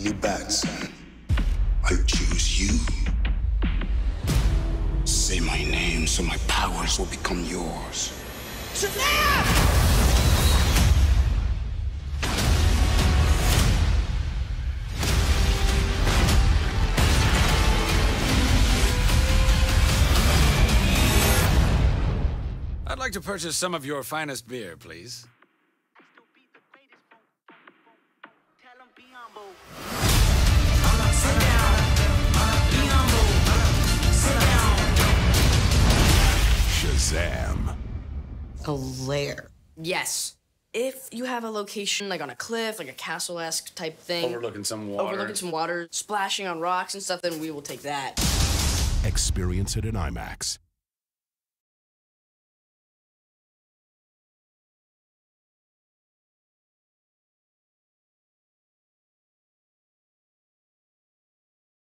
really, Batson? I choose you. Say my name so my powers will become yours. Shazam! I'd like to purchase some of your finest beer, please. Shazam. A lair. Yes. If you have a location like on a cliff, like a castle-esque type thing. Overlooking some water. Splashing on rocks and stuff, then we will take that. Experience it in IMAX.